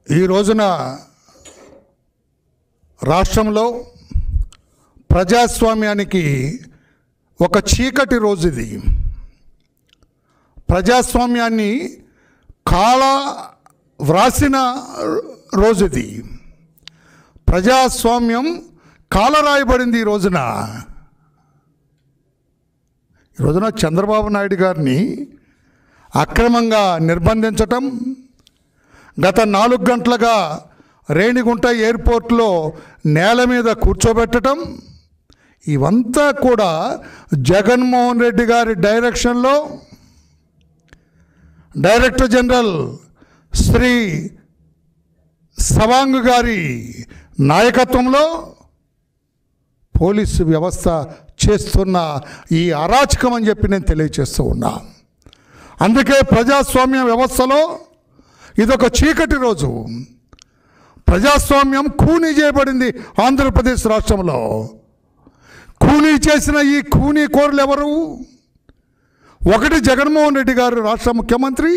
ఈ రోజున రాష్ట్రంలో ప్రజాస్వామ్యానికి ఒక చీకటి రోజు ఇది. ప్రజాస్వామ్యాన్ని వ్రాసిన రోజు ఇది. ప్రజాస్వామ్యం కాలరాయబడింది ఈ రోజున. చంద్రబాబు నాయుడు గారిని అక్రమంగా నిర్బంధించటం, గత 4 గంటలుగా రేణిగుంట ఎయిర్పోర్ట్లో నేల మీద కూర్చోబెట్టడం, ఇవంతా కూడా జగన్మోహన్ రెడ్డి గారి డైరెక్షన్లో డైరెక్టర్ జనరల్ శ్రీ సవాంగ్ గారి నాయకత్వంలో పోలీసు వ్యవస్థ చేస్తున్న ఈ అరాచకం అని చెప్పి నేను తెలియచేస్తూ ఉన్నా. అందుకే ప్రజాస్వామ్య వ్యవస్థలో ఇదొక చీకటి రోజు. ప్రజాస్వామ్యం ఖూనీ చేయబడింది ఆంధ్రప్రదేశ్ రాష్ట్రంలో. ఖూనీ చేసిన ఈ ఖూనీ కోరులు ఎవరు? 1 జగన్మోహన్ రెడ్డి గారు రాష్ట్ర ముఖ్యమంత్రి,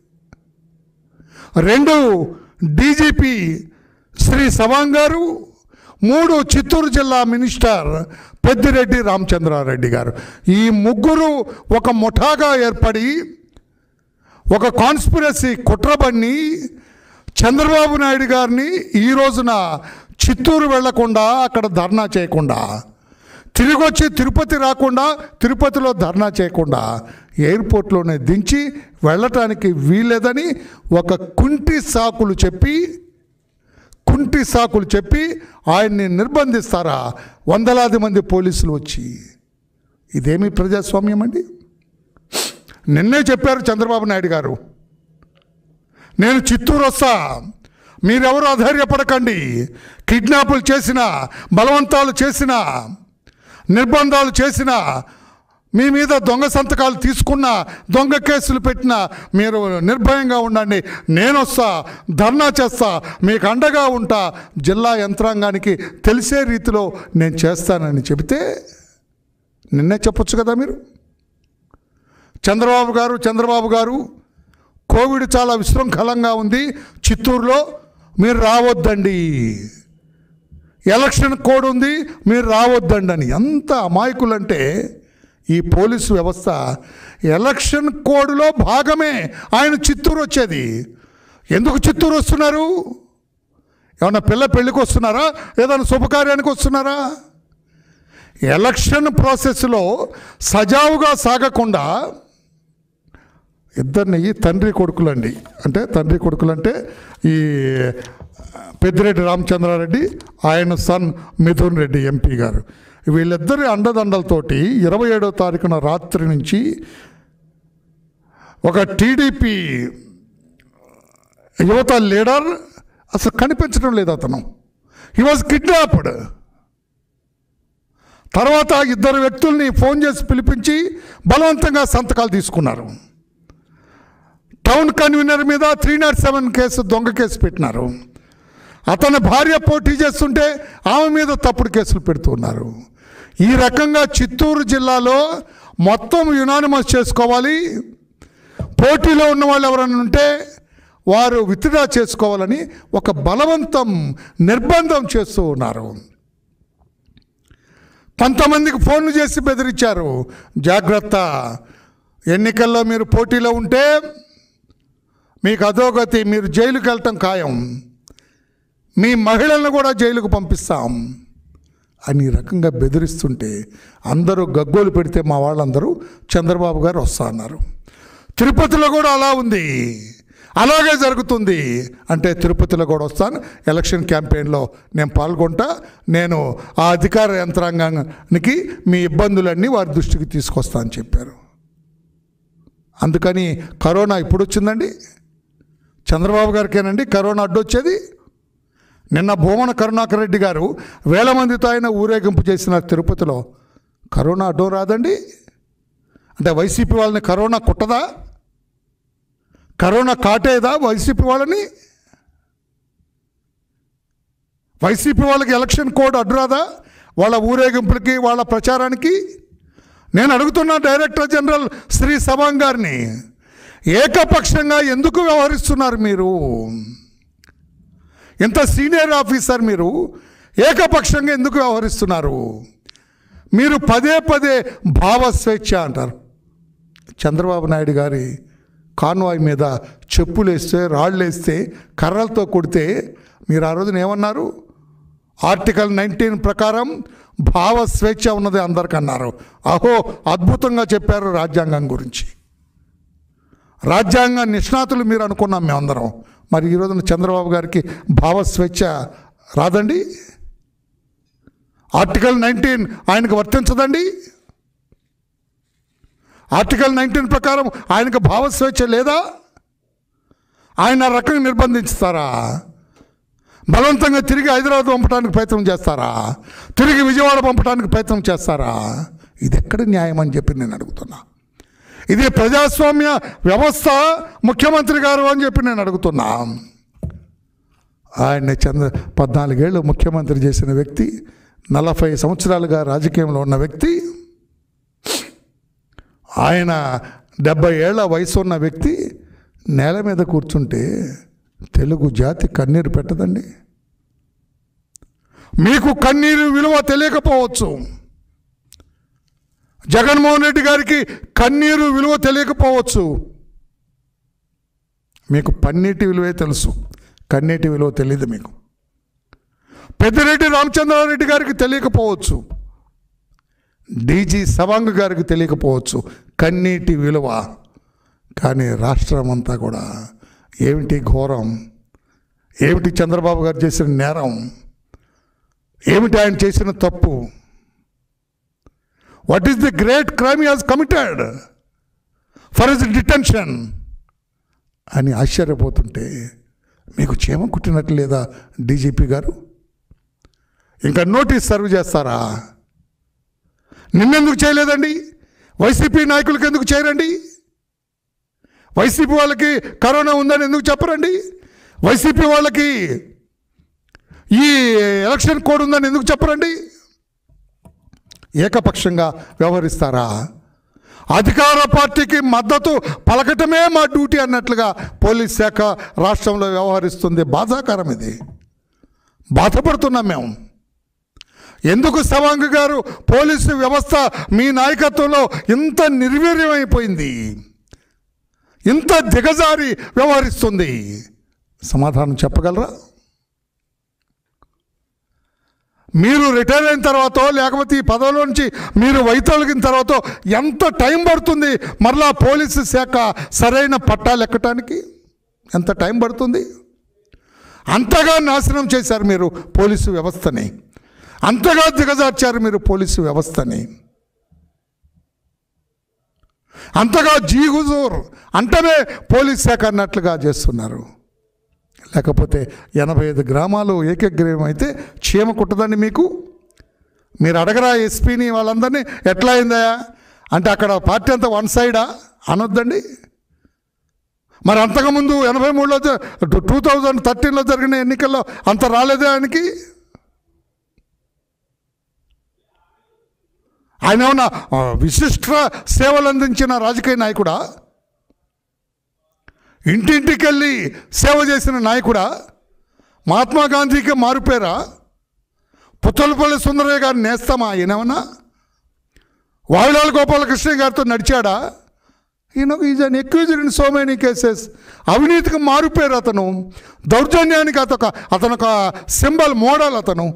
2 డీజీపీ శ్రీ సవాంగ్ గారు, 3 చిత్తూరు జిల్లా మినిస్టర్ పెద్దిరెడ్డి రామచంద్రారెడ్డి గారు. ఈ ముగ్గురు ఒక ముఠాగా ఏర్పడి ఒక కాన్స్పిరసీ కుట్రబన్ని చంద్రబాబు నాయుడు గారిని ఈ రోజున చిత్తూరు వెళ్లకుండా, అక్కడ ధర్నా చేయకుండా, తిరిగి వచ్చి తిరుపతి రాకుండా, తిరుపతిలో ధర్నా చేయకుండా ఎయిర్పోర్ట్లోనే దించి వెళ్ళటానికి వీల్లేదని ఒక కుంటి సాకులు చెప్పి ఆయన్ని నిర్బంధిస్తారా వందలాది మంది పోలీసులు వచ్చి? ఇదేమి ప్రజాస్వామ్యం అండి? నిన్నే చెప్పారు చంద్రబాబు నాయుడు గారు, నేను చిత్తూరు వస్తా, మీరెవరు అధైర్యపడకండి. కిడ్నాపులు చేసిన, బలవంతాలు చేసిన, నిర్బంధాలు చేసిన, మీ మీద దొంగ సంతకాలు తీసుకున్న, దొంగ కేసులు పెట్టిన మీరు నిర్భయంగా ఉండండి, నేను వస్తా, ధర్నా చేస్తా, మీకు అండగా ఉంటా, జిల్లా యంత్రాంగానికి తెలిసే రీతిలో నేను చేస్తానని చెబితే నిన్నే చెప్పొచ్చు కదా మీరు. చంద్రబాబు గారు కోవిడ్ చాలా విశృంఖలంగా ఉంది చిత్తూరులో, మీరు రావద్దండి, ఎలక్షన్ కోడ్ ఉంది, మీరు రావద్దండి అని. ఎంత అమాయకులంటే ఈ పోలీసు వ్యవస్థ. ఎలక్షన్ కోడ్లో భాగమే ఆయన చిత్తూరు వచ్చేది. ఎందుకు చిత్తూరు వస్తున్నారు? ఏమన్నా పెళ్ళికి వస్తున్నారా? ఏదైనా శుభకార్యానికి వస్తున్నారా? ఎలక్షన్ ప్రాసెస్లో సజావుగా సాగకుండా ఇద్దరిని తండ్రి కొడుకులండి, తండ్రి కొడుకులంటే ఈ పెద్దిరెడ్డి రామచంద్రారెడ్డి, ఆయన సన్ మిథున్ రెడ్డి ఎంపీ గారు, వీళ్ళిద్దరి అండదండలతోటి 27వ తారీఖున రాత్రి నుంచి ఒక టీడీపీ యువత లీడర్ అసలు కనిపించడం లేదు. అతను హీ వాజ్ కిడ్నాప్డ్. తర్వాత 2 వ్యక్తుల్ని ఫోన్ చేసి పిలిపించి బలవంతంగా సంతకాలు తీసుకున్నారు. టౌన్ కన్వీనర్ మీద 307 కేసు, దొంగ కేసు పెట్టినారు. అతని భార్య పోటీ చేస్తుంటే ఆమె మీద తప్పుడు కేసులు పెడుతున్నారు. ఈ రకంగా చిత్తూరు జిల్లాలో మొత్తం యునానిమస్ చేసుకోవాలి, పోటీలో ఉన్న వాళ్ళు ఎవరైనా ఉంటే వారు విత్డ్రా చేసుకోవాలని ఒక నిర్బంధం చేస్తూ ఉన్నారు. కొంతమందికి ఫోన్లు చేసి బెదిరించారు, జాగ్రత్త, ఎన్నికల్లో మీరు పోటీలో ఉంటే మీకు అధోగతి, మీరు జైలుకి వెళ్ళటం ఖాయం, మీ మహిళలను కూడా జైలుకు పంపిస్తాం అని రకంగా బెదిరిస్తుంటే అందరూ గగ్గోలు పెడితే మా వాళ్ళందరూ చంద్రబాబు గారు వస్తా అన్నారు. తిరుపతిలో కూడా అలా ఉంది, అలాగే జరుగుతుంది. అంటే తిరుపతిలో కూడా వస్తాను, ఎలక్షన్ క్యాంపెయిన్లో నేను పాల్గొంటా, నేను ఆ అధికార యంత్రాంగానికి మీ ఇబ్బందులన్నీ వారి దృష్టికి తీసుకొస్తా అని చెప్పారు. అందుకని కరోనా ఇప్పుడు వచ్చిందండి? చంద్రబాబు గారికేనండి కరోనా అడ్డొచ్చేది? నిన్న భూమన కరుణాకర్ రెడ్డి గారు 1000 మందితో ఆయన ఊరేగింపు చేసిన తిరుపతిలో. కరోనా అడ్డం రాదండి? అంటే వైసీపీ వాళ్ళని కరోనా కుట్టదా? కరోనా కాటేదా వైసీపీ వాళ్ళని? వైసీపీ వాళ్ళకి ఎలక్షన్ కోడ్ అడ్డు రాదా వాళ్ళ ఊరేగింపులకి, వాళ్ళ ప్రచారానికి? నేను అడుగుతున్నా డైరెక్టర్ జనరల్ శ్రీ సవాంగ్ గారిని, ఏకపక్షంగా ఎందుకు వ్యవహరిస్తున్నారు మీరు? ఇంత సీనియర్ ఆఫీసర్ మీరు ఏకపక్షంగా ఎందుకు వ్యవహరిస్తున్నారు? మీరు పదే పదే భావస్వేచ్ఛ అంటారు. చంద్రబాబు నాయుడు గారి కాన్వాయ్ మీద చెప్పులు వేస్తే, రాళ్ళు వేస్తే, కర్రలతో కొడితే మీరు ఆ రోజున ఏమన్నారు? ఆర్టికల్ 19 ప్రకారం భావస్వేచ్ఛ ఉన్నది అందరికన్నారు. అహో, అద్భుతంగా చెప్పారు రాజ్యాంగం గురించి. రాజ్యాంగ నిష్ణాతులు మీరు అనుకున్నాం మేమందరం. మరి ఈ రోజున చంద్రబాబు గారికి భావస్వేచ్ఛ రాదండి? ఆర్టికల్ 19 ఆయనకు వర్తించదండి? ఆర్టికల్ 19 ప్రకారం ఆయనకు భావస్వేచ్ఛ లేదా? ఆయన రకంగా నిర్బంధిస్తారా? బలవంతంగా తిరిగి హైదరాబాద్ పంపడానికి ప్రయత్నం చేస్తారా? తిరిగి విజయవాడ పంపడానికి ప్రయత్నం చేస్తారా? ఇది ఎక్కడ న్యాయం అని చెప్పి నేను అడుగుతున్నా. ఇది ప్రజాస్వామ్య వ్యవస్థ ముఖ్యమంత్రి గారు అని చెప్పి నేను అడుగుతున్నా. ఆయన 14 ఏళ్ళు ముఖ్యమంత్రి చేసిన వ్యక్తి, 40 సంవత్సరాలుగా రాజకీయంలో ఉన్న వ్యక్తి, ఆయన 70 ఏళ్ల వయసు ఉన్న వ్యక్తి నేల మీద కూర్చుంటే తెలుగు జాతి కన్నీరు పెట్టదండి? మీకు కన్నీరు విలువ తెలియకపోవచ్చు, జగన్మోహన్ రెడ్డి గారికి కన్నీరు విలువ తెలియకపోవచ్చు. మీకు పన్నీటి విలువే తెలుసు, కన్నీటి విలువ తెలియదు మీకు. పెద్దిరెడ్డి రామచంద్రారెడ్డి గారికి తెలియకపోవచ్చు, డీజీ సవాంగ్ గారికి తెలియకపోవచ్చు కన్నీటి విలువ. కానీ రాష్ట్రం అంతా కూడా ఏమిటి ఘోరం, ఏమిటి చంద్రబాబు గారు చేసిన నేరం, ఏమిటి ఆయన చేసిన తప్పు, what is the great crime he has committed for his detention అని ఆశ్చర్యపోతుంటే మీకు క్షేమ కుట్టినట్లు లేదా డీజీపీ గారు? ఇంకా నోటీస్ సర్వ్ చేస్తారా? నిన్నెందుకు చేయలేదండి? వైసీపీ నాయకులకు ఎందుకు చేయరండి? వైసీపీ వాళ్ళకి కరోనా ఉందని ఎందుకు చెప్పరండి? వైసీపీ వాళ్ళకి ఈ ఎలక్షన్ కోడ్ ఉందని ఎందుకు చెప్పరండి? ఏకపక్షంగా వ్యవహరిస్తారా? అధికార పార్టీకి మద్దతు పలకటమే మా డ్యూటీ అన్నట్లుగా పోలీస్ శాఖ రాష్ట్రంలో వ్యవహరిస్తుంది. బాధాకరం ఇది. బాధపడుతున్నాం మేము. ఎందుకు సవాంగ్ గారు పోలీసు వ్యవస్థ మీ నాయకత్వంలో ఇంత నిర్వీర్యమైపోయింది, ఇంత దిగజారి వ్యవహరిస్తుంది? సమాధానం చెప్పగలరా? మీరు రిటైర్ అయిన తర్వాత, లేకపోతే ఈ పదవిలో నుంచి మీరు వైదొలిగిన తర్వాత ఎంత టైం పడుతుంది మరలా పోలీసు శాఖ సరైన పట్టాలు ఎక్కటానికి? ఎంత టైం పడుతుంది? అంతగా నాశనం చేశారు మీరు పోలీసు వ్యవస్థని, అంతగా దిగజార్చారు మీరు పోలీసు వ్యవస్థని, అంతగా జీహుజూర్ అంటనే పోలీస్ శాఖ అన్నట్లుగా చేస్తున్నారు. లేకపోతే 85 గ్రామాలు ఏకగ్రీవం అయితే క్షేమ కుట్టదండి మీకు? మీరు అడగరా ఎస్పీని వాళ్ళందరినీ ఎట్లా అయిందా అంటే అక్కడ పార్టీ అంతా వన్ సైడా అనొద్దండి. మరి అంతకుముందు 83లో 2013లో జరిగిన ఎన్నికల్లో అంత రాలేదే ఆయనకి? ఆయన ఏమన్నా విశిష్ట సేవలు అందించిన రాజకీయ నాయకుడా? ఇంటింటికి వెళ్ళి సేవ చేసిన నాయకుడా? మహాత్మా గాంధీకి మారుపేరా? పుత్తలపల్లి సుందరయ్య గారిని నేస్తామా ఈయనేమన్నా? వావిలాల గోపాలకృష్ణ గారితో నడిచాడా? Is an accused in so many cases. అవినీతికి మారుపేరు అతను, దౌర్జన్యానికి అతను ఒక సింబల్, మోడల్ అతను.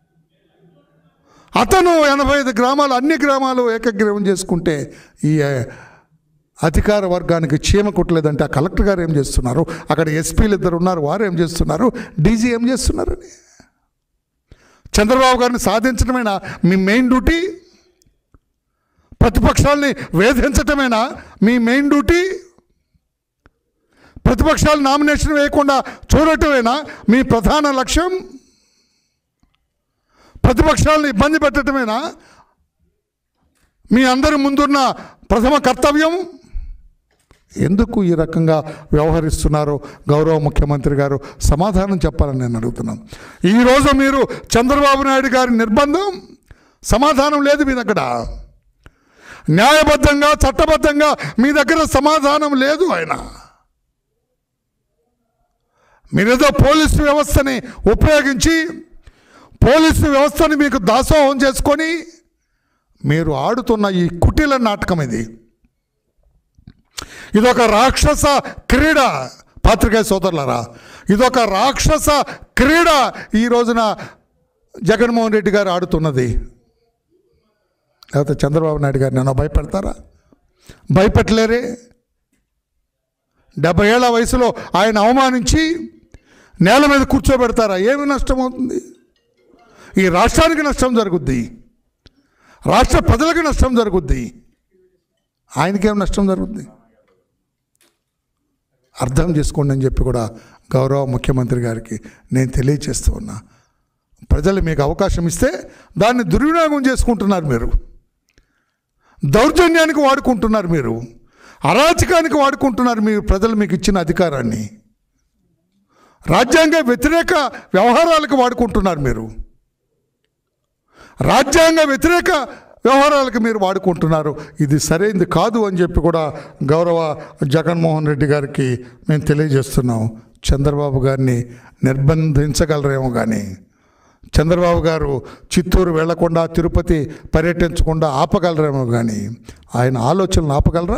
85 గ్రామాలు, అన్ని గ్రామాలు ఏకగ్రీవం చేసుకుంటే ఈ అధికార వర్గానికి చీమ కుట్టలేదంటే ఆ కలెక్టర్ గారు ఏం చేస్తున్నారు? అక్కడ ఎస్పీలు 2 ఉన్నారు, వారు ఏం చేస్తున్నారు? డీజీ ఏం చేస్తున్నారని? చంద్రబాబు గారిని సాధించడమేనా మీ మెయిన్ డ్యూటీ? ప్రతిపక్షాలని వేధించటమేనా మీ మెయిన్ డ్యూటీ? ప్రతిపక్షాలు నామినేషన్ వేయకుండా చూడటమేనా మీ ప్రధాన లక్ష్యం? ప్రతిపక్షాలను ఇబ్బంది పెట్టడమేనా మీ అందరి ముందున్న ప్రథమ కర్తవ్యం? ఎందుకు ఈ రకంగా వ్యవహరిస్తున్నారో గౌరవ ముఖ్యమంత్రి గారు సమాధానం చెప్పాలని నేను అడుగుతున్నాను. ఈరోజు మీరు చంద్రబాబు నాయుడు గారి నిర్బంధం, సమాధానం లేదు మీ దగ్గర. న్యాయబద్ధంగా, చట్టబద్ధంగా మీ దగ్గర సమాధానం లేదు. ఆయన మీరేదో పోలీసు వ్యవస్థని ఉపయోగించి పోలీసు వ్యవస్థని మీకు దాసోహం చేసుకొని మీరు ఆడుతున్న ఈ కుటిల నాటకం ఇదొక రాక్షస క్రీడ. పాత్రికేయ సోదరులారా, ఇదొక రాక్షస క్రీడ ఈ రోజున జగన్మోహన్ రెడ్డి గారు ఆడుతున్నది. లేకపోతే చంద్రబాబు నాయుడు గారు నన్ను భయపెడతారా? భయపెట్టలేరే. 70 ఏళ్ల వయసులో ఆయన అవమానించి నేల మీద కూర్చోబెడతారా? ఏమి నష్టం అవుతుంది? ఈ రాష్ట్రానికి నష్టం జరుగుద్ది, రాష్ట్ర ప్రజలకు నష్టం జరుగుద్ది, ఆయనకేం నష్టం జరుగుద్ది? అర్థం చేసుకోండి అని చెప్పి కూడా గౌరవ ముఖ్యమంత్రి గారికి నేను తెలియచేస్తూ ఉన్నా. ప్రజలు మీకు అవకాశం ఇస్తే దాన్ని దుర్వినియోగం చేసుకుంటున్నారు మీరు, దౌర్జన్యానికి వాడుకుంటున్నారు మీరు, అరాచకానికి వాడుకుంటున్నారు మీరు ప్రజలు మీకు ఇచ్చిన అధికారాన్ని, రాజ్యాంగ వ్యతిరేక వ్యవహారాలకు వాడుకుంటున్నారు మీరు, రాజ్యాంగ వ్యతిరేక వ్యవహారాలకు మీరు వాడుకుంటున్నారు. ఇది సరైనది కాదు అని చెప్పి కూడా గౌరవ జగన్మోహన్ రెడ్డి గారికి మేము తెలియజేస్తున్నాం. చంద్రబాబు గారిని నిర్బంధించగలరేమో కానీ చంద్రబాబు గారు చిత్తూరు వెళ్లకుండా తిరుపతి పర్యటించకుండా ఆపగలరేమో కానీ ఆయన ఆలోచనలు ఆపగలరా?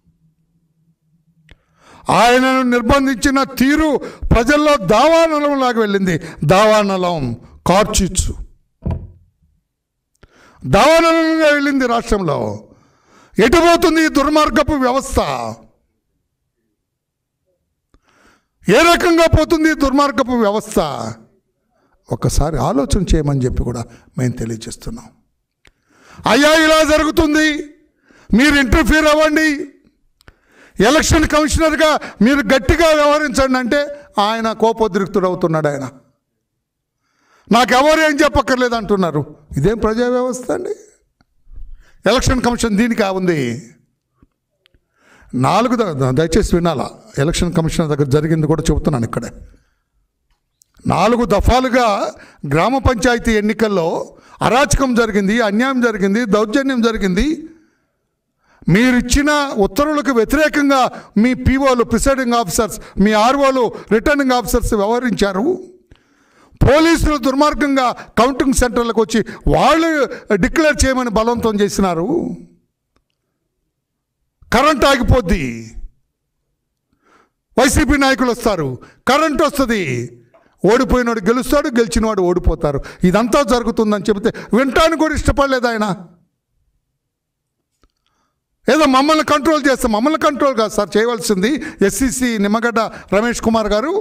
ఆయనను నిర్బంధించిన తీరు ప్రజల్లో దావానలంలాగా వెళ్ళింది. దావానలం, కార్చిచ్చు దావానలంగా వెళ్ళింది రాష్ట్రంలో. ఎటుపోతుంది ఈ దుర్మార్గపు వ్యవస్థ? ఏ రకంగా పోతుంది ఈ దుర్మార్గపు వ్యవస్థ? ఒక్కసారి ఆలోచన చేయమని చెప్పి కూడా మేము తెలియజేస్తున్నాం. అయ్యా ఇలా జరుగుతుంది, మీరు ఇంటర్ఫీర్ అవ్వండి, ఎలక్షన్ కమిషనర్గా మీరు గట్టిగా వ్యవహరించండి అంటే ఆయన కోపోద్రిక్తుడు అవుతున్నాడు. ఆయన నాకెవరు ఏం చెప్పక్కర్లేదు అంటున్నారు. ఇదేం ప్రజా వ్యవస్థ అండి? ఎలక్షన్ కమిషన్ దీనికి ఉంది. 4 దయచేసి వినాలా, ఎలక్షన్ కమిషనర్ దగ్గర జరిగింది కూడా చెబుతున్నాను ఇక్కడే. 4 దఫాలుగా గ్రామ పంచాయతీ ఎన్నికల్లో అరాచకం జరిగింది, అన్యాయం జరిగింది, దౌర్జన్యం జరిగింది. మీరిచ్చిన ఉత్తర్వులకు వ్యతిరేకంగా మీ పీఓలు, ప్రిసైడింగ్ ఆఫీసర్స్, మీ ఆర్ఓలు, రిటర్నింగ్ ఆఫీసర్స్ వ్యవహరించారు. పోలీసులు దుర్మార్గంగా కౌంటింగ్ సెంటర్లకు వచ్చి వాళ్ళు డిక్లేర్ చేయమని బలవంతం చేసినారు. కరెంట్ ఆగిపోద్ది, వైసీపీ నాయకులు వస్తారు, కరెంట్ వస్తుంది, ఓడిపోయినవాడు గెలుస్తాడు, గెలిచినవాడు ఓడిపోతారు. ఇదంతా జరుగుతుందని చెబితే వినటానికి కూడా ఇష్టపడలేదు ఆయన. ఏదో మమ్మల్ని కంట్రోల్ చేస్తాం, మమ్మల్ని కంట్రోల్ కాదు సార్ చేయవలసింది ఎస్సీసీ నిమ్మగడ్డ రమేష్ కుమార్ గారు.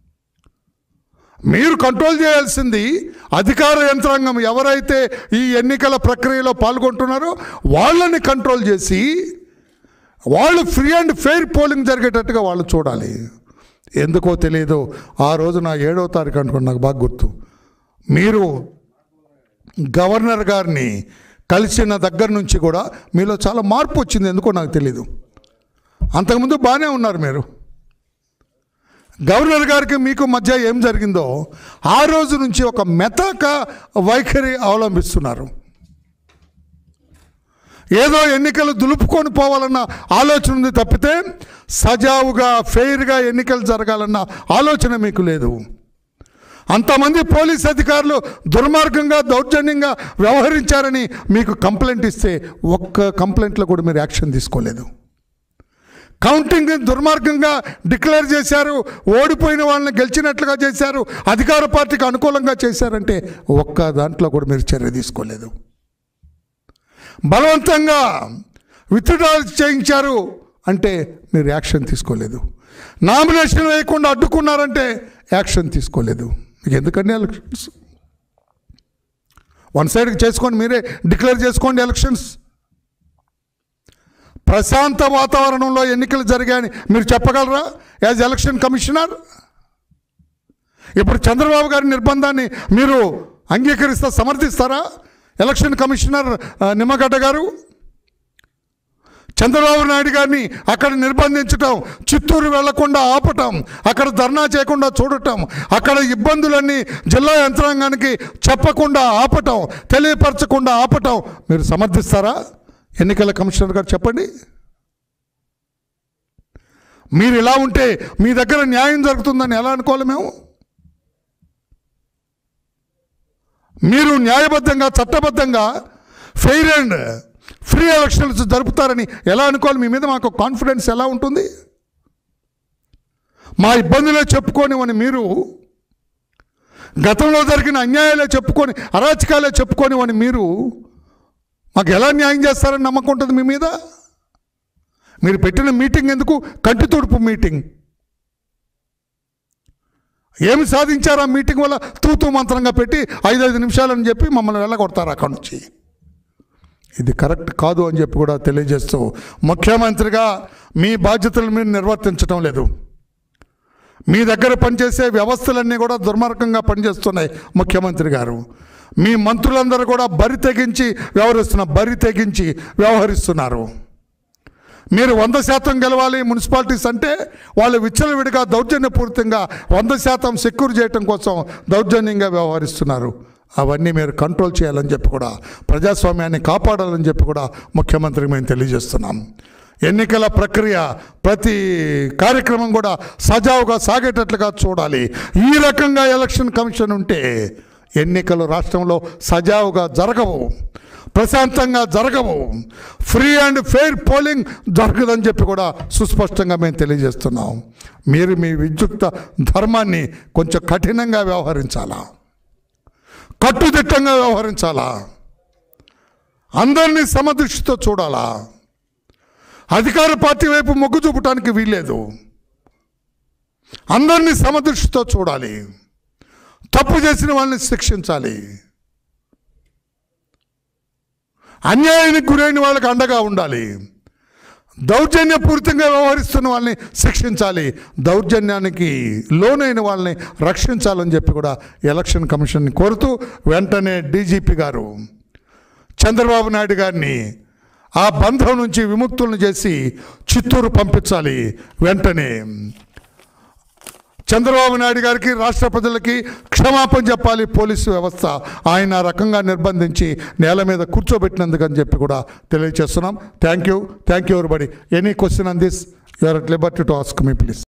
మీరు కంట్రోల్ చేయాల్సింది అధికార యంత్రాంగం ఎవరైతే ఈ ఎన్నికల ప్రక్రియలో పాల్గొంటున్నారో వాళ్ళని కంట్రోల్ చేసి వాళ్ళు ఫ్రీ అండ్ ఫెయిర్ పోలింగ్ జరిగేటట్టుగా వాళ్ళు చూడాలి. ఎందుకో తెలియదు, ఆ రోజున 7వ తారీఖు అనుకోండి, నాకు బాగా గుర్తు, మీరు గవర్నర్ గారిని కలిసిన దగ్గర నుంచి కూడా మీలో చాలా మార్పు వచ్చింది. ఎందుకో నాకు తెలీదు. అంతకుముందు బాగానే ఉన్నారు మీరు. గవర్నర్ గారికి మీకు మధ్య ఏం జరిగిందో ఆ రోజు నుంచి ఒక మెతక వైఖరి అవలంబిస్తున్నారు. ఏదో ఎన్నికలు దులుపుకొని పోవాలన్న ఆలోచన ఉంది తప్పితే సజావుగా ఫెయిర్గా ఎన్నికలు జరగాలన్న ఆలోచన మీకు లేదు. అంతమంది పోలీస్ అధికారులు దుర్మార్గంగా దౌర్జన్యంగా వ్యవహరించారని మీకు కంప్లైంట్ ఇస్తే ఒక్క కంప్లైంట్లో కూడా మీరు యాక్షన్ తీసుకోలేదు. కౌంటింగ్ దుర్మార్గంగా డిక్లేర్ చేశారు, ఓడిపోయిన వాళ్ళని గెలిచినట్లుగా చేశారు, అధికార పార్టీకి అనుకూలంగా చేశారంటే ఒక్క దాంట్లో కూడా మీరు చర్య తీసుకోలేదు. బలవంతంగా విత్డ్రా చేయించారు అంటే మీరు యాక్షన్ తీసుకోలేదు. నామినేషన్ వేయకుండా అడ్డుకున్నారంటే యాక్షన్ తీసుకోలేదు. మీకు ఎందుకండి ఎలక్షన్స్? వన్ సైడ్కి చేసుకొని మీరే డిక్లేర్ చేసుకోండి ఎలక్షన్స్. ప్రశాంత వాతావరణంలో ఎన్నికలు జరిగాయని మీరు చెప్పగలరా యాజ్ ఎలక్షన్ కమిషనర్? ఇప్పుడు చంద్రబాబు గారి నిర్బంధాన్ని మీరు అంగీకరిస్తా సమర్థిస్తారా ఎలక్షన్ కమిషనర్ నిమ్మగడ్డ గారు? చంద్రబాబు నాయుడు గారిని అక్కడ నిర్బంధించటం, చిత్తూరు వెళ్లకుండా ఆపటం, అక్కడ ధర్నా చేయకుండా చూడటం, అక్కడ ఇబ్బందులన్నీ జిల్లా యంత్రాంగానికి చెప్పకుండా ఆపటం, తెలియపరచకుండా ఆపటం మీరు సమర్థిస్తారా ఎన్నికల కమిషనర్ గారు? చెప్పండి. మీరు ఇలా ఉంటే మీ దగ్గర న్యాయం జరుగుతుందని ఎలా అనుకోవాలి మేము? మీరు న్యాయబద్ధంగా చట్టబద్ధంగా ఫెయిర్ అండ్ ఫ్రీ ఎలక్షన్స్ జరుపుతారని ఎలా అనుకోవాలి? మీ మీద మాకు కాన్ఫిడెన్స్ ఎలా ఉంటుంది? మా ఇబ్బందులే చెప్పుకోనివని మీరు, గతంలో జరిగిన అన్యాయాలే చెప్పుకొని, అరాచకాలే చెప్పుకోనివని మీరు మాకు ఎలా న్యాయం చేస్తారని నమ్మకం ఉంటుంది మీ మీద? మీరు పెట్టిన మీటింగ్ ఎందుకు? కంటి తుడుపు మీటింగ్. ఏమి సాధించారు ఆ మీటింగ్ వల్ల? తూతూ మంత్రంగా పెట్టి 5 నిమిషాలని చెప్పి మమ్మల్ని వెళ్ళగొడతారు అక్కడి నుంచి. ఇది కరెక్ట్ కాదు అని చెప్పి కూడా తెలియజేస్తూ, ముఖ్యమంత్రిగా మీ బాధ్యతలు మీరు నిర్వర్తించడం లేదు. మీ దగ్గర పనిచేసే వ్యవస్థలన్నీ కూడా దుర్మార్గంగా పనిచేస్తున్నాయి ముఖ్యమంత్రి గారు. మీ మంత్రులందరూ కూడా బరి తెగించి వ్యవహరిస్తున్నారు. మీరు 100% గెలవాలి మున్సిపాలిటీస్ అంటే వాళ్ళు విచ్చలవిడిగా దౌర్జన్యపూరితంగా 100% సెక్యూర్ చేయడం కోసం దౌర్జన్యంగా వ్యవహరిస్తున్నారు. అవన్నీ మీరు కంట్రోల్ చేయాలని చెప్పి కూడా, ప్రజాస్వామ్యాన్ని కాపాడాలని చెప్పి కూడా ముఖ్యమంత్రికి మేము తెలియజేస్తున్నాం. ఎన్నికల ప్రక్రియ ప్రతి కార్యక్రమం కూడా సజావుగా సాగేటట్లుగా చూడాలి. ఈ రకంగా ఎలక్షన్ కమిషన్ ఉంటే ఎన్నికలు రాష్ట్రంలో సజావుగా జరగవు, ప్రశాంతంగా జరగవు, ఫ్రీ అండ్ ఫెయిర్ పోలింగ్ జరగదని చెప్పి కూడా సుస్పష్టంగా మేము తెలియజేస్తున్నాం. మీరు మీ విద్యుక్త ధర్మాన్ని కొంచెం కఠినంగా వ్యవహరించాలా, కట్టుదిట్టంగా వ్యవహరించాలా, అందరినీ సమదృష్టితో చూడాలా. అధికార పార్టీ వైపు మొగ్గు చూపటానికి వీల్లేదు. అందరినీ సమదృష్టితో చూడాలి. తప్పు చేసిన వాళ్ళని శిక్షించాలి. అన్యాయానికి గురైన వాళ్ళకి అండగా ఉండాలి. దౌర్జన్యపూరితంగా వ్యవహరిస్తున్న వాళ్ళని శిక్షించాలి. దౌర్జన్యానికి లోనైన వాళ్ళని రక్షించాలని చెప్పి కూడా ఎలక్షన్ కమిషన్ని కోరుతూ, వెంటనే డీజీపీ గారు చంద్రబాబు నాయుడు గారిని ఆ బంధం నుంచి విముక్తులను చేసి చిత్తూరు పంపించాలి. వెంటనే చంద్రబాబు నాయుడు గారికి, రాష్ట్ర ప్రజలకి క్షమాపణ చెప్పాలి పోలీసు వ్యవస్థ. ఆయన రకంగా నిర్బంధించి నేల మీద కూర్చోబెట్టినందుకని చెప్పి కూడా తెలియజేస్తున్నాం. Thank you everybody. Any question on this, you are at liberty to ask me please.